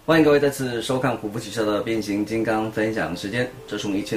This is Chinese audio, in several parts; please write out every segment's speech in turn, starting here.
欢迎各位再次收看虎扑汽车的变形金刚分享时间，这是我们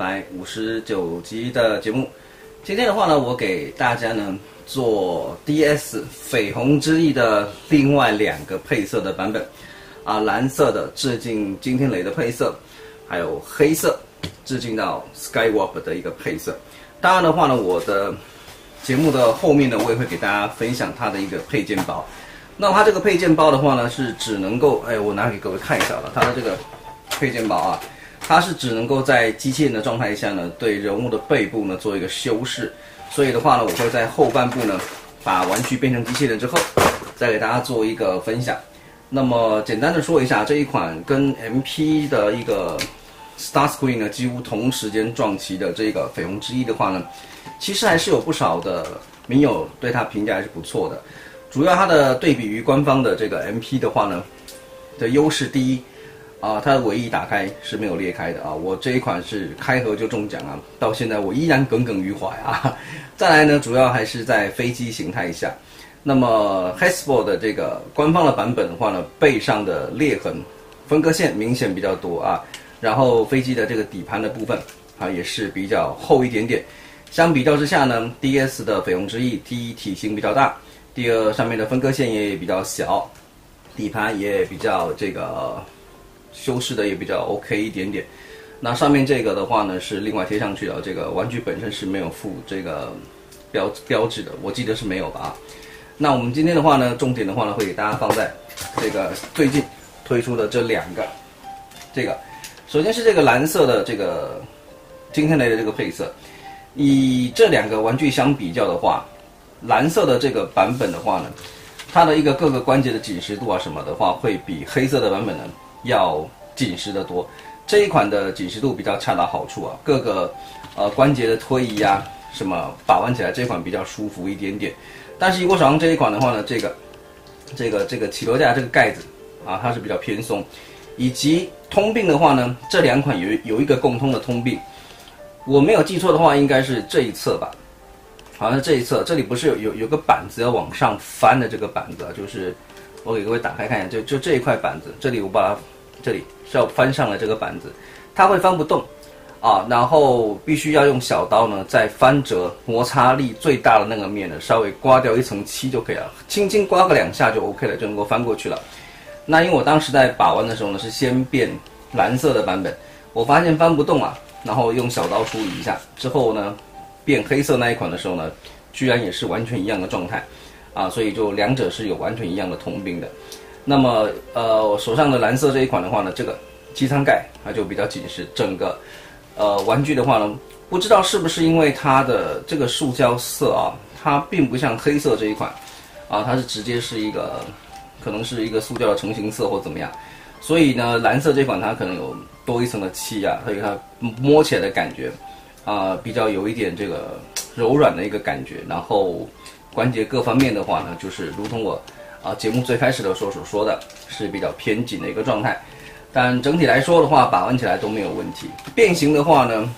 1459集的节目。今天的话呢，我给大家呢做 DS 绯红之翼的另外2个配色的版本啊，蓝色的致敬金天雷的配色，还有黑色致敬到 Skywarp 的一个配色。当然的话呢，我的节目的后面呢，我也会给大家分享它的一个配件包。那它这个配件包的话呢，是只能够，我拿给各位看一下了，它的这个配件包啊，它是只能够在机器人的状态下呢，对人物的背部呢做一个修饰。所以的话呢，我会在后半部呢，把玩具变成机器人之后，再给大家做一个分享。那么简单的说一下，这一款跟 MP 的一个 Starscream 呢几乎同时间撞期的这个绯红之翼的话呢，其实还是有不少的民友对它评价还是不错的。主要它的对比于官方的这个 MP 的话呢的优势，第一它的尾翼打开是没有裂开的啊，我这一款是开盒就中奖啊，到现在我依然耿耿于怀啊。再来呢，主要还是在飞机形态下，那么 Hasbro 的这个官方的版本的话呢，背上的裂痕分割线明显比较多啊，然后飞机的这个底盘的部分啊也是比较厚一点点。相比较之下呢 ，DS 的绯红之翼第一体型比较大。第二，上面的分割线也比较小，底盘也比较这个修饰的也比较 OK 一点点。那上面这个的话呢是另外贴上去的，这个玩具本身是没有附这个标志的，我记得是没有吧啊。那我们今天的话呢，重点的话呢会给大家放在这个最近推出的这2个，这个首先是这个蓝色的这个金天雷的这个配色，以这2个玩具相比较的话。蓝色的这个版本的话呢，它的一个各个关节的紧实度啊什么的话，会比黑色的版本呢要紧实得多。这一款的紧实度比较恰到好处啊，各个关节的推移啊什么把玩起来这款比较舒服一点点。但是异国手上这一款的话呢，这个起落架这个盖子啊，它是比较偏松，以及通病的话呢，这2款有一个共通的通病，我没有记错的话，应该是这一侧吧。好像是这一侧，这里不是有个板子要往上翻的这个板子啊，就是我给各位打开看一下，就这一块板子，这里我把它这里是要翻上来这个板子，它会翻不动啊，然后必须要用小刀呢，在翻折摩擦力最大的那个面呢，稍微刮掉1层漆就可以了，轻轻刮个2下就 OK 了，就能够翻过去了。那因为我当时在把玩的时候呢，是先变蓝色的版本，我发现翻不动啊，然后用小刀处理一下之后呢。变黑色那一款的时候呢，居然也是完全一样的状态，啊，所以就2者是有完全一样的通病的。那么我手上的蓝色这一款的话呢，这个机舱盖它就比较紧实，整个玩具的话呢，不知道是不是因为它的这个塑胶色啊，它并不像黑色这一款啊，它是直接是一个可能是一个塑胶的成型色或怎么样，所以呢，蓝色这款它可能有多一层的漆啊，所以它摸起来的感觉。比较有一点这个柔软的一个感觉，然后关节各方面的话呢，就是如同我节目最开始的时候所说的，是比较偏紧的一个状态。但整体来说的话，把玩起来都没有问题。变形的话呢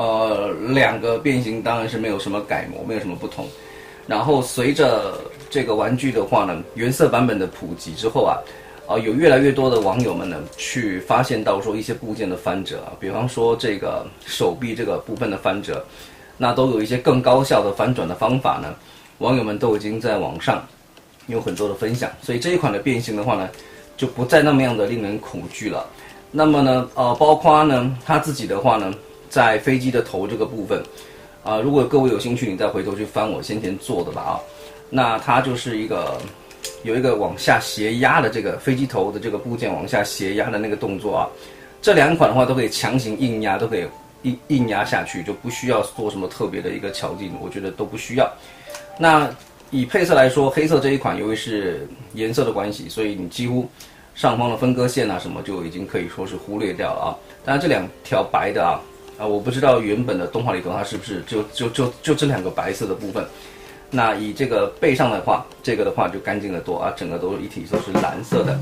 ，2个变形当然是没有什么改模，没有什么不同。然后随着这个玩具的话呢，原色版本的普及之后啊。有越来越多的网友们呢，去发现到说一些部件的翻折啊，比方说这个手臂这个部分的翻折，那都有一些更高效的翻转的方法呢，网友们都已经在网上有很多的分享，所以这一款的变形的话呢，就不再那么样的令人恐惧了。那么呢，包括呢它自己的话呢，在飞机的头这个部分，如果各位有兴趣，你再回头去翻我先前做的吧啊，那它就是有一个往下斜压的这个飞机头的这个部件往下斜压的那个动作啊，这2款的话都可以强行硬压，都可以硬压下去，就不需要做什么特别的一个巧劲，我觉得都不需要。那以配色来说，黑色这一款由于是颜色的关系，所以你几乎上方的分割线啊什么就已经可以说是忽略掉了啊。当然这2条白的啊，我不知道原本的动画里头它是不是就这2个白色的部分。那以这个背上的话，这个的话就干净得多啊，整个都一体都是蓝色的。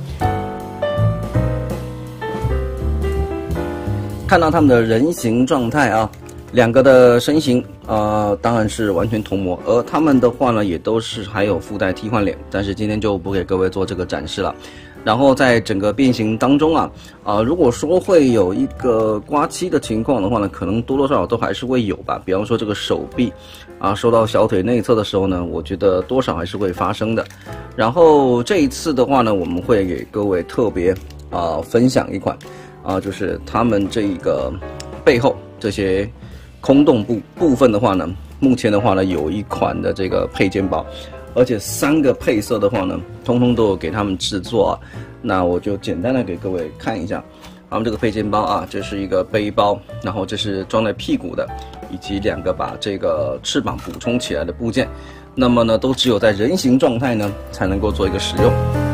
看到它们的人形状态啊，2个的身形当然是完全同模，而它们的话呢也都是还有附带替换脸，但是今天就不给各位做这个展示了。 然后在整个变形当中如果说会有一个刮漆的情况的话呢，可能多多少少都还是会有吧。比方说这个手臂收到小腿内侧的时候呢，我觉得多少还是会发生的。然后这一次的话呢，我们会给各位特别分享一款就是他们这个背后这些空洞部分的话呢，目前的话呢有一款的这个配件包，而且3个配色的话呢，通通都有给他们制作那我就简单的给各位看一下他们这个配件包这是一个背包，然后这是装在屁股的，以及2个把这个翅膀补充起来的部件。那么呢，都只有在人形状态呢才能够做一个使用。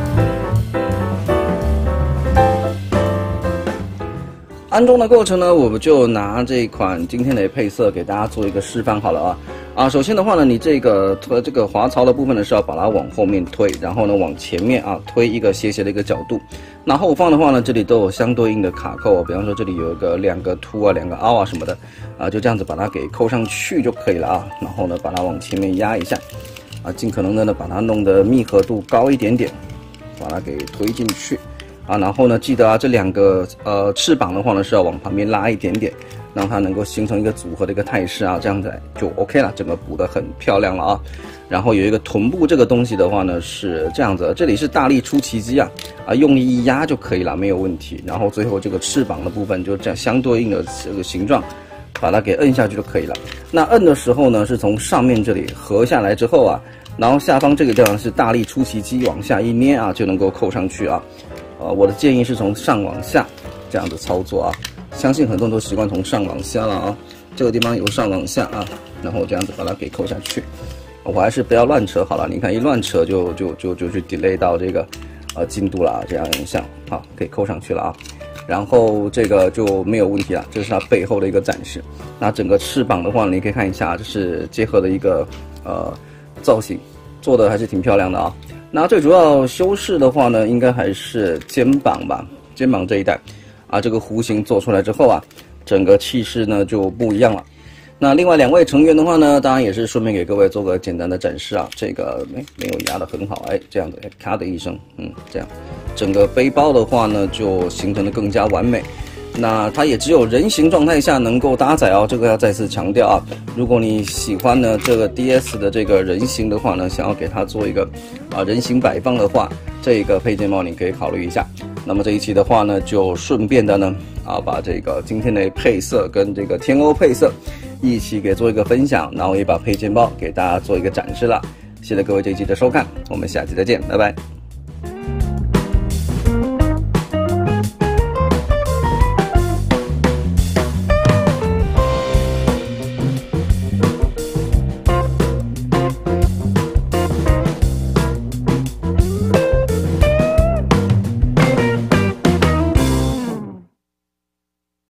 安装的过程呢，我们就拿这款今天的配色给大家做一个示范好了首先的话呢，你这个滑槽的部分呢是要把它往后面推，然后呢往前面推一个斜斜的一个角度。那后方的话呢，这里都有相对应的卡扣比方说这里有2个凸2个凹什么的就这样子把它给扣上去就可以了然后呢把它往前面压一下尽可能的呢把它弄得密合度高一点点，把它给推进去然后呢记得这2个翅膀的话呢是要往旁边拉一点点，让它能够形成一个组合的一个态势这样子就 OK 了，整个补得很漂亮了然后有一个臀部这个东西的话呢是这样子，这里是大力出奇迹用力一压就可以了，没有问题。然后最后这个翅膀的部分就这样相对应的这个形状，把它给摁下去就可以了。那摁的时候呢，是从上面这里合下来之后然后下方这个地方是大力出奇迹，往下一捏就能够扣上去我的建议是从上往下这样子操作相信很多人都习惯从上往下了这个地方由上往下然后这样子把它给扣下去。我还是不要乱扯好了，你看一乱扯就去 delay 到这个进度了这样影响。好，可以扣上去了然后这个就没有问题了，这是它背后的一个展示。那整个翅膀的话你可以看一下，这是结合的一个造型，做的还是挺漂亮的那最主要修饰的话呢，应该还是肩膀吧，肩膀这一带这个弧形做出来之后整个气势呢就不一样了。那另外2位成员的话呢，当然也是顺便给各位做个简单的展示这个没有压得很好这样子咔的一声这样整个背包的话呢就形成的更加完美。那它也只有人形状态下能够搭载这个要再次强调如果你喜欢呢这个 DS 的这个人形的话呢，想要给它做一个人形摆放的话，这个配件包你可以考虑一下。那么这一期的话呢，就顺便的呢把这个今天的配色跟这个天欧配色一起给做一个分享，然后也把配件包给大家做一个展示了。谢谢各位这一期的收看，我们下期再见，拜拜。